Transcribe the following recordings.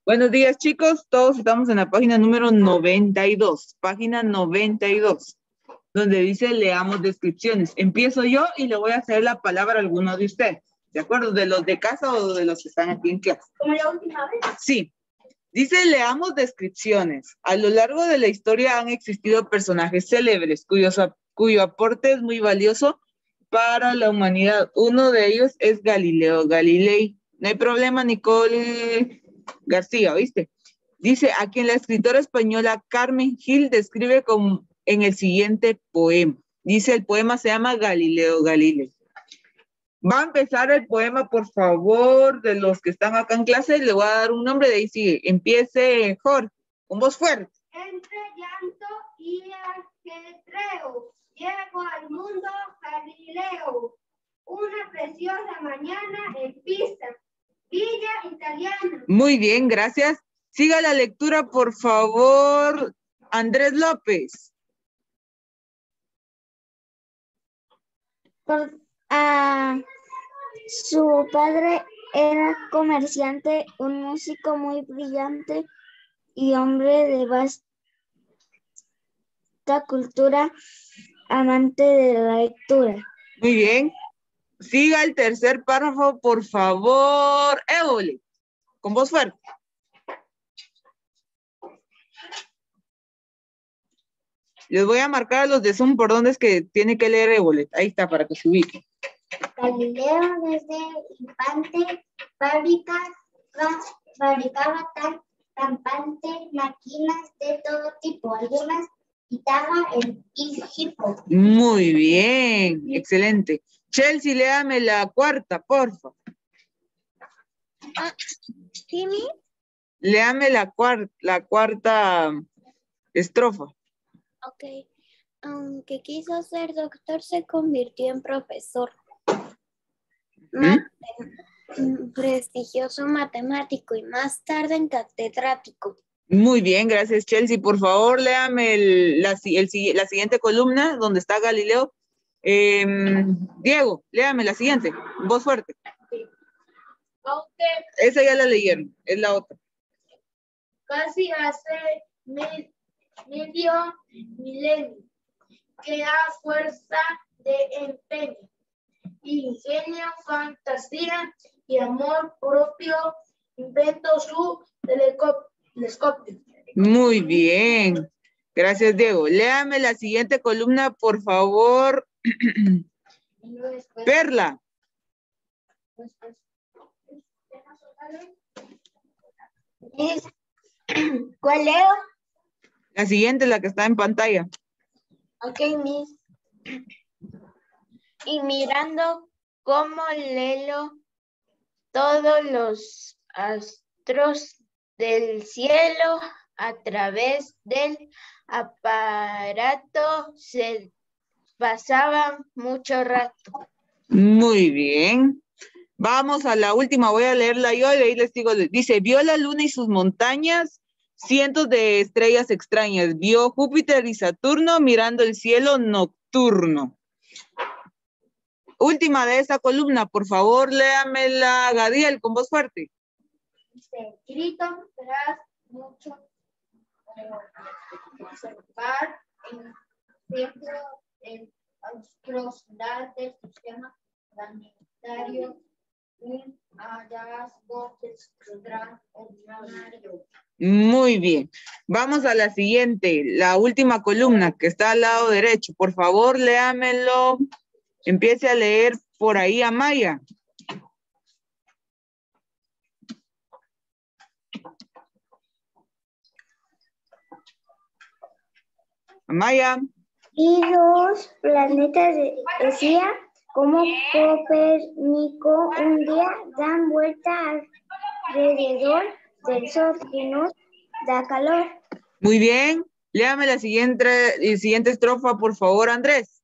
Buenos días, chicos. Todos estamos en la página número 92. Página 92, donde dice leamos descripciones. Empiezo yo y le voy a hacer la palabra a alguno de ustedes. ¿De acuerdo? ¿De los de casa o de los que están aquí en clase? ¿Como la última vez? Sí. Dice, leamos descripciones. A lo largo de la historia han existido personajes célebres cuyo aporte es muy valioso para la humanidad. Uno de ellos es Galileo Galilei. No hay problema, Nicole García, ¿viste? Dice, a quien la escritora española Carmen Gil describe en el siguiente poema. Dice, el poema se llama Galileo Galilei. Va a empezar el poema, por favor, de los que están acá en clase. Le voy a dar un nombre, de ahí sigue. Empiece, Jorge, con voz fuerte. Entre llanto y ajetreo, llego al mundo Galileo. Una preciosa mañana en Pisa, Villa Italiana. Muy bien, gracias. Siga la lectura, por favor, Andrés López. Su padre era comerciante, un músico muy brillante y hombre de vasta cultura, amante de la lectura. Muy bien. Siga el tercer párrafo, por favor, Évole, con voz fuerte. Les voy a marcar a los de Zoom por dónde es que tiene que leer Évole. Ahí está, para que se ubiquen. Galileo desde infante fabricaba campantes, máquinas de todo tipo, algunas quitaba el hipo. Muy bien, excelente. Chelsea, léame la cuarta, por favor. ¿Sí, mi? Léame la cuarta estrofa. Ok. Aunque quiso ser doctor, se convirtió en profesor. Prestigioso matemático y más tarde en catedrático. Muy bien, gracias, Chelsea. Por favor, léame la siguiente columna donde está Galileo. Diego, léame la siguiente. Voz fuerte. Aunque Esa ya la leyeron, es la otra. casi hace medio milenio, que a fuerza de empeño, ingenio, fantasía y amor propio inventó su telescopio. Muy bien. Gracias, Diego. Léame la siguiente columna, por favor. Perla. ¿Cuál leo? La siguiente, la que está en pantalla. Ok, Miss. Y mirando cómo lelo todos los astros del cielo a través del aparato se pasaba mucho rato. Muy bien. Vamos a la última, voy a leerla yo y de ahí les digo, dice, vio la luna y sus montañas, cientos de estrellas extrañas, vio Júpiter y Saturno mirando el cielo nocturno. Última de esta columna, por favor, léamela, Gadiel, con voz fuerte. Dice, grito tras mucho observar siempre en atrocidad del sistema planetario, un hallazgo extraordinario. Muy bien. Vamos a la siguiente, la última columna que está al lado derecho. Por favor, léamelo. Empiece a leer por ahí, Amaya. Amaya. Y los planetas, decía, como Copérnico, un día dan vuelta alrededor del Sol y nos da calor. Muy bien. Léame la siguiente estrofa, por favor, Andrés.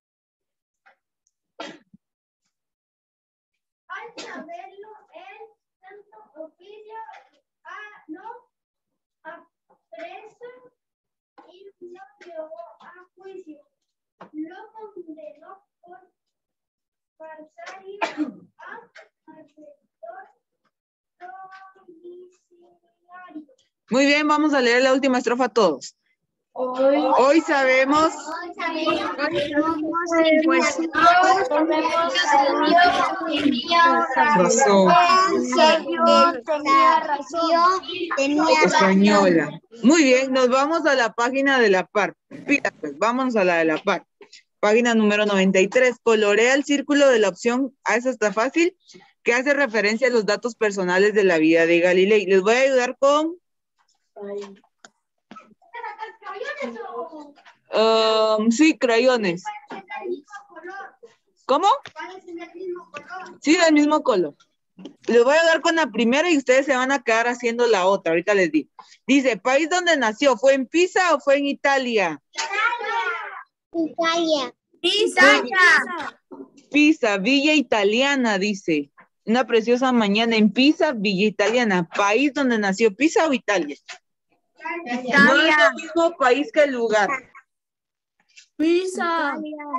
Al saberlo, el santo oficio lo apresa y lo llevó a juicio. Lo condenó por falsario a alrededor Muy bien, vamos a leer la última estrofa todos. Hoy sabemos razón española. Muy bien, nos vamos a la página de la par. Pues, vamos a la de la par. Página número 93. Colorea el círculo de la opción A, esa está fácil, que hace referencia a los datos personales de la vida de Galilei. Les voy a ayudar con... sí, crayones. ¿Cómo? Sí, del mismo color. Les voy a dar con la primera y ustedes se van a quedar haciendo la otra. Ahorita les digo. Dice, país donde nació, ¿fue en Pisa o fue en Italia? Italia. Pisa, Villa Italiana, dice. Una preciosa mañana en Pisa, Villa Italiana. ¿País donde nació Pisa o Italia? No es el mismo país que el lugar. Pisa.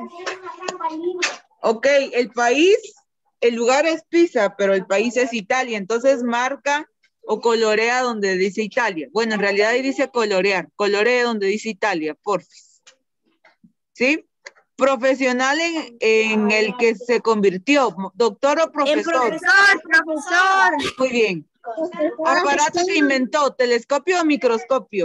Ok, el país, el lugar es Pisa, pero el país es Italia. Entonces marca o colorea donde dice Italia. Bueno, en realidad ahí dice colorear. Colorea donde dice Italia, porfis. ¿Sí? Profesional en el que se convirtió. ¿Doctor o profesor? Profesor. Muy bien. Aparato que inventó, telescopio o microscopio.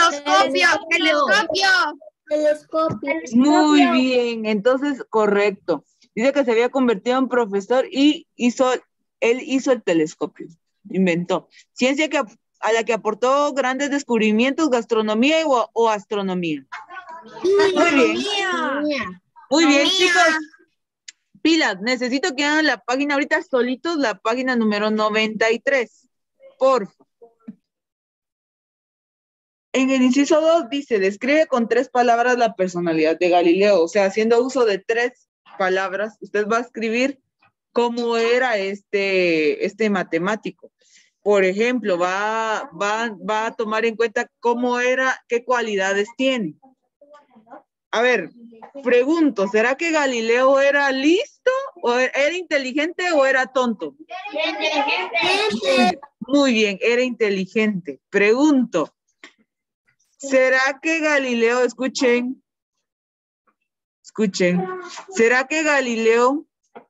Telescopio. Muy bien, entonces correcto. Dice que se había convertido en profesor y él hizo el telescopio, inventó. Ciencia a la que aportó grandes descubrimientos, gastronomía o astronomía. Muy bien. Muy bien, chicos. Pilas, necesito que hagan la página ahorita solitos, la página número 93. Por favor. En el inciso 2 dice, describe con 3 palabras la personalidad de Galileo. O sea, haciendo uso de 3 palabras, usted va a escribir cómo era este matemático. Por ejemplo, va a tomar en cuenta cómo era, qué cualidades tiene. A ver, pregunto, ¿será que Galileo era listo, o era inteligente o era tonto? Muy bien, era inteligente. Pregunto, ¿será que Galileo, escuchen, ¿será que Galileo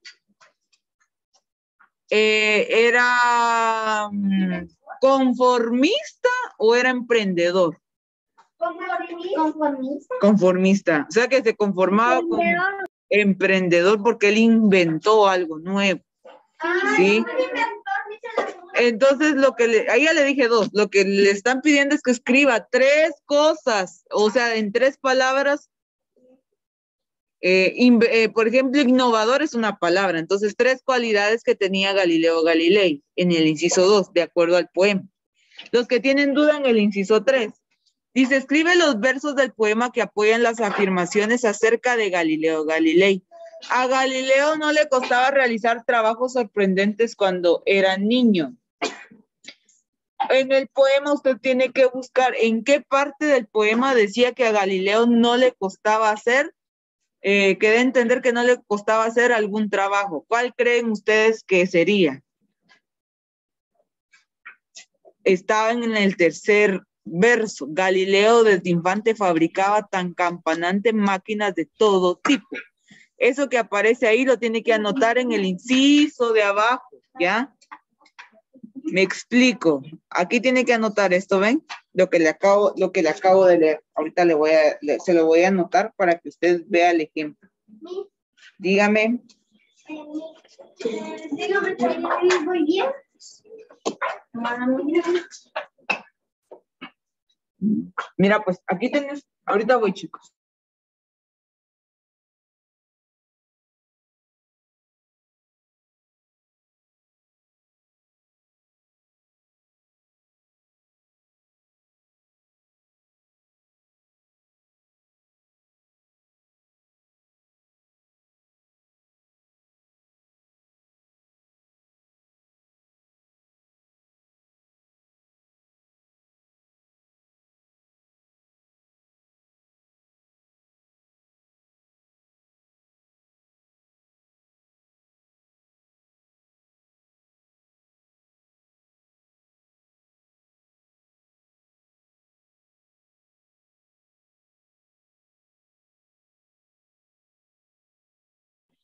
era conformista o era emprendedor? Conformista. O sea que se conformaba como emprendedor porque él inventó algo nuevo. ¿Sí? Entonces, a ella le dije 2, lo que le están pidiendo es que escriba 3 cosas, o sea, en 3 palabras. Por ejemplo, innovador es una palabra, entonces 3 cualidades que tenía Galileo Galilei en el inciso 2, de acuerdo al poema. Los que tienen duda en el inciso 3, dice, escribe los versos del poema que apoyan las afirmaciones acerca de Galileo Galilei. A Galileo no le costaba realizar trabajos sorprendentes cuando era niño. En el poema usted tiene que buscar en qué parte del poema decía que a Galileo no le costaba hacer, que dé a entender que no le costaba hacer algún trabajo. ¿Cuál creen ustedes que sería? Estaba en el tercer verso. Galileo desde infante fabricaba tan campanantes máquinas de todo tipo. Eso que aparece ahí lo tiene que anotar en el inciso de abajo, ¿ya? Me explico. Aquí tiene que anotar esto, ¿ven? Lo que le acabo de leer. Ahorita se lo voy a anotar para que usted vea el ejemplo. Dígame. Muy bien. Mira, pues aquí tenés, ahorita voy, chicos.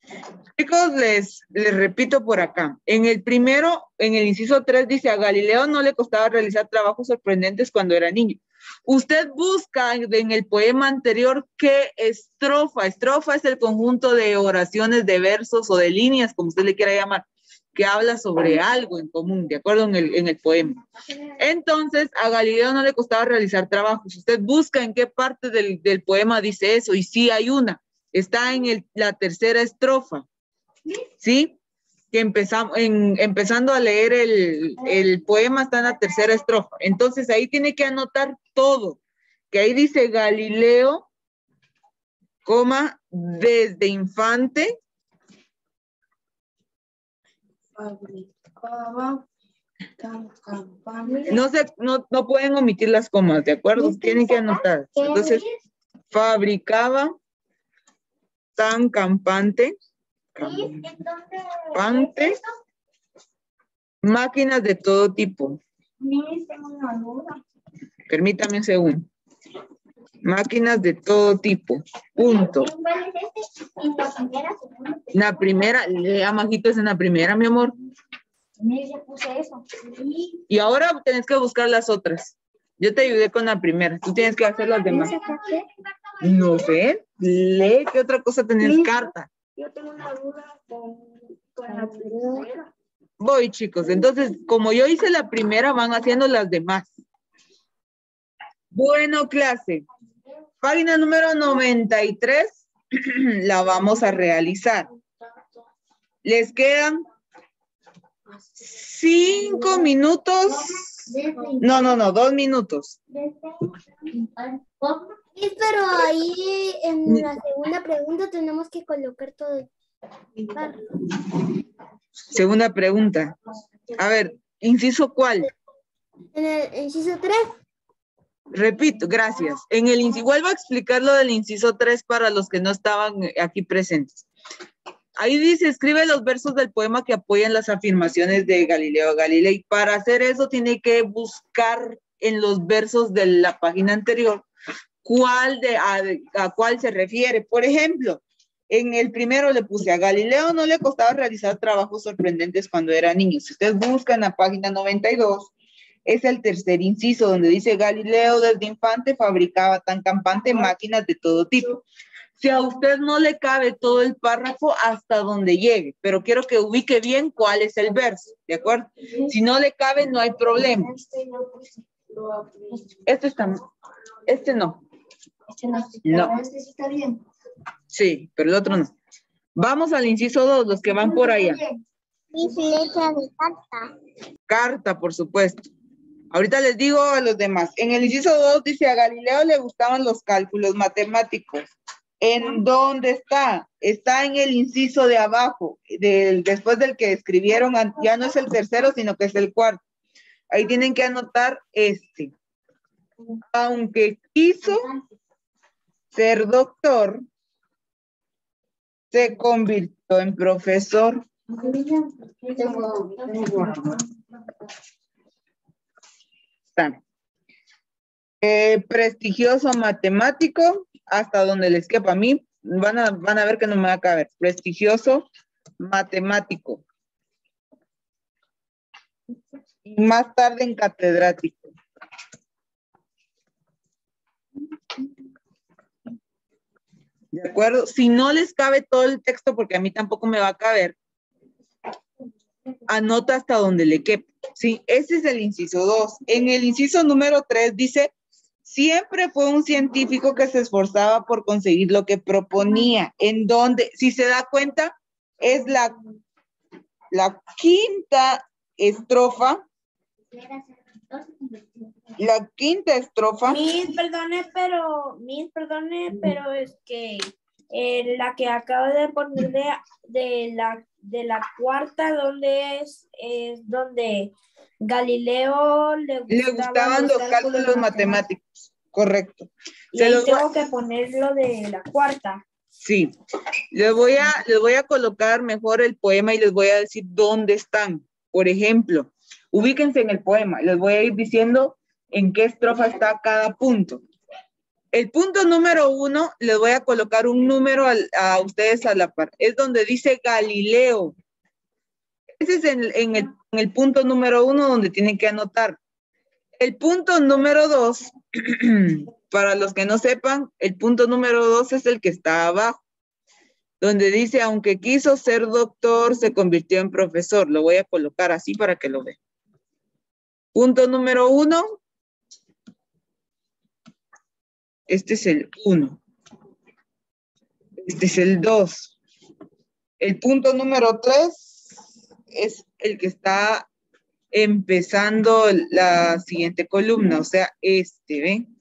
Chicos, les repito por acá. En el primero, en el inciso 3 dice, a Galileo no le costaba realizar trabajos sorprendentes cuando era niño. Usted busca en el poema anterior qué estrofa. Estrofa es el conjunto de oraciones, de versos o de líneas, como usted le quiera llamar, que habla sobre algo en común, ¿de acuerdo? En el poema. Entonces, a Galileo no le costaba realizar trabajos. Usted busca en qué parte del poema dice eso, y sí hay una. Está en la tercera estrofa. ¿Sí? Que empezando a leer el poema está en la tercera estrofa. Entonces ahí tiene que anotar todo. Que ahí dice Galileo, coma, desde infante. No pueden omitir las comas, ¿de acuerdo? Tienen que anotar. Entonces, fabricaba tan campante. Máquinas de todo tipo. Permítame un segundo. Máquinas de todo tipo. Punto. La primera, lea Majito, es en la primera, mi amor. Y ahora tienes que buscar las otras. Yo te ayudé con la primera. Tú tienes que hacer las demás. No sé. Lee, ¿qué otra cosa tenés? Carta. Yo tengo una duda con la primera. Voy, chicos. Entonces, como yo hice la primera, van haciendo las demás. Bueno, clase. Página número 93. La vamos a realizar. Les quedan 5 minutos. No, 2 minutos. Sí, pero ahí en la segunda pregunta tenemos que colocar todo el párrafo. Segunda pregunta. A ver, inciso ¿cuál? En el inciso 3. Repito, gracias. Vuelvo a explicar lo del inciso 3 para los que no estaban aquí presentes. Ahí dice, escribe los versos del poema que apoyan las afirmaciones de Galileo Galilei. Para hacer eso tiene que buscar en los versos de la página anterior a cuál se refiere. Por ejemplo, en el primero le puse, a Galileo no le costaba realizar trabajos sorprendentes cuando era niño. Si ustedes buscan la página 92, es el tercer inciso donde dice, Galileo desde infante fabricaba tan campante máquinas de todo tipo. Si a usted no le cabe todo el párrafo hasta donde llegue, pero quiero que ubique bien cuál es el verso, ¿de acuerdo? Si no le cabe, no hay problema. Este no. No. Este sí está bien. Sí, pero el otro no. Vamos al inciso 2, los que van por allá. Dice letra de carta. Carta, por supuesto. Ahorita les digo a los demás. En el inciso 2 dice, a Galileo le gustaban los cálculos matemáticos. ¿En dónde está? Está en el inciso de abajo, después del que escribieron, ya no es el tercero, sino que es el cuarto. Ahí tienen que anotar este. Aunque quiso ser doctor, se convirtió en profesor. Está. Prestigioso matemático, hasta donde les quepa a mí, van a ver que no me va a caber. Prestigioso matemático. Y más tarde en catedrático. ¿De acuerdo? Si no les cabe todo el texto, porque a mí tampoco me va a caber, anota hasta donde le quepa. Sí, ese es el inciso 2. En el inciso número 3 dice, siempre fue un científico que se esforzaba por conseguir lo que proponía. En donde, si se da cuenta, es la quinta estrofa. La quinta estrofa. Miss, perdone, pero es que la que acabo de poner de la cuarta, donde es donde Galileo le gustaban los cálculos matemáticos. Correcto. Y ahí tengo que ponerlo de la cuarta. Sí. Les voy a colocar mejor el poema y les voy a decir dónde están. Por ejemplo, ubíquense en el poema. Les voy a ir diciendo en qué estrofa está cada punto. El punto número 1, les voy a colocar un número a ustedes a la par. Es donde dice Galileo. Ese es en el punto número 1 donde tienen que anotar. El punto número 2, para los que no sepan, el punto número 2 es el que está abajo, donde dice, aunque quiso ser doctor, se convirtió en profesor. Lo voy a colocar así para que lo vean. Punto número 1. Este es el 1. Este es el 2. El punto número 3 es el que está empezando la siguiente columna, o sea, este, ¿ven?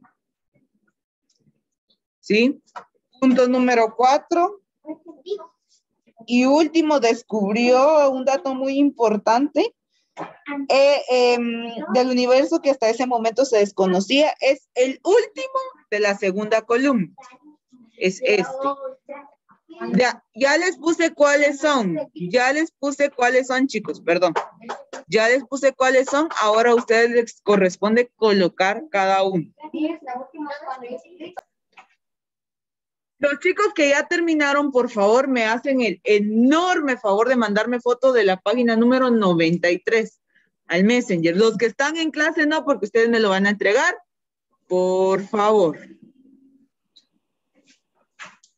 ¿Sí? Punto número 4. Y último, descubrió un dato muy importante del universo que hasta ese momento se desconocía. Es el último de la segunda columna. Es este. Ya les puse cuáles son. Ya les puse cuáles son, chicos, perdón. Ya les puse cuáles son. Ahora a ustedes les corresponde colocar cada uno. Los chicos que ya terminaron, por favor, me hacen el enorme favor de mandarme foto de la página número 93 al Messenger. Los que están en clase no, porque ustedes me lo van a entregar. Por favor.